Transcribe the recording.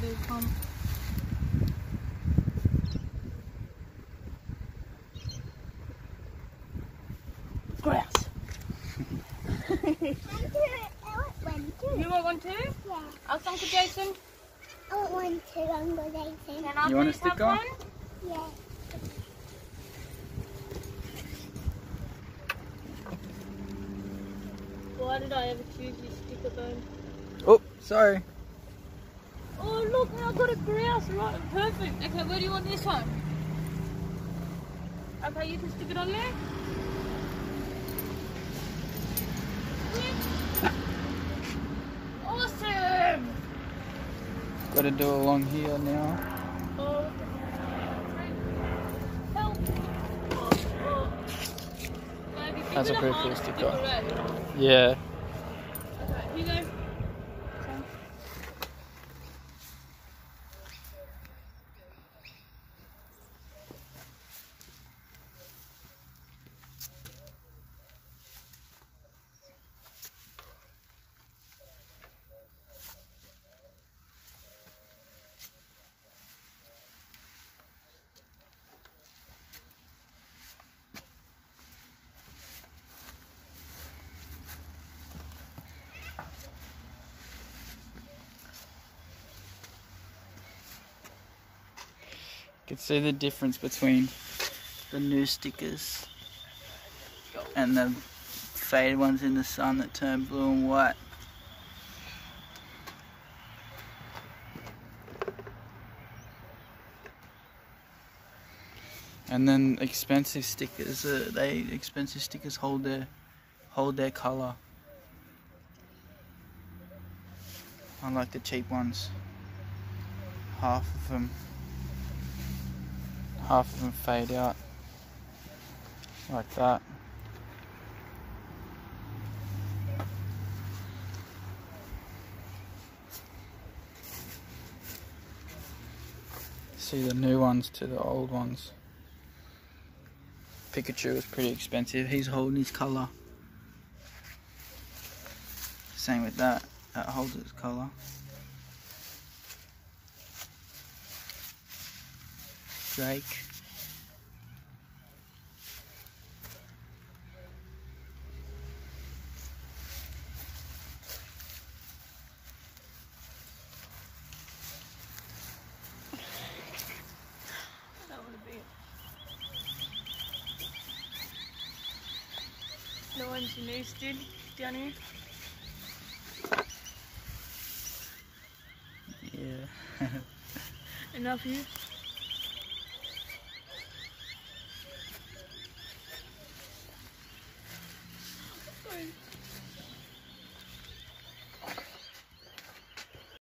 do pump. Grouse. You want one too? Yeah. Ask Uncle Jason. I want one too, Uncle Jason. Can I You want a please have sticker? one? Yeah. Why did I ever choose this sticker bone? Oh, sorry. Oh look, I got a grouse, right, perfect. Okay, where do you want this one? Okay, you can stick it on there. Awesome! Got to do along here now. Oh, help! That's a pretty cool sticker. Right? Yeah. Okay, here you go. You can see the difference between the new stickers and the faded ones in the sun that turn blue and white. And then expensive stickers, expensive stickers hold their colour. Unlike the cheap ones, half of them fade out like that. See the new ones to the old ones. Pikachu is pretty expensive. He's holding his colour. Same with that. That holds its colour. Drake. That would be it. The ones you nested down here. Yeah. Enough here.